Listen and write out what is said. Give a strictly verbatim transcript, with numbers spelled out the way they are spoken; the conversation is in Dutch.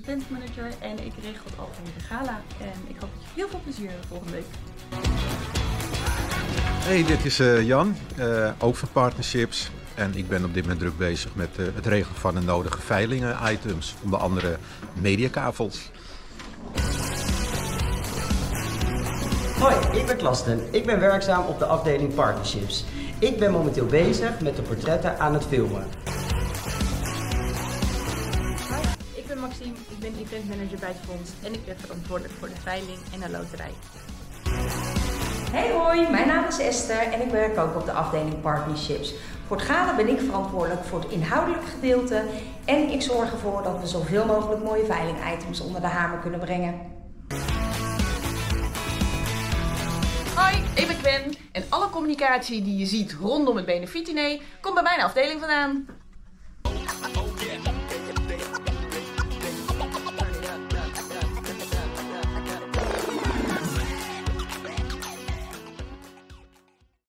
eventmanager en ik regel het altijd de gala. En ik hoop dat je heel veel plezier hebt volgende week. Hey, dit is uh, Jan, uh, ook van Partnerships. En ik ben op dit moment druk bezig met uh, het regelen van de nodige veilingen-items. Onder andere mediakavels. Hoi, ik ben Klasten. Ik ben werkzaam op de afdeling Partnerships. Ik ben momenteel bezig met de portretten aan het filmen. Hoi, ik ben Maxime. Ik ben eventmanager bij het fonds en ik ben verantwoordelijk voor de veiling en de loterij. Hey hoi, mijn naam is Esther en ik werk ook op de afdeling Partnerships. Voor het gala ben ik verantwoordelijk voor het inhoudelijke gedeelte en ik zorg ervoor dat we zoveel mogelijk mooie veiling-items onder de hamer kunnen brengen. Hoi, ik ben Gwen en alle communicatie die je ziet rondom het Benefiet-diner komt bij mijn afdeling vandaan.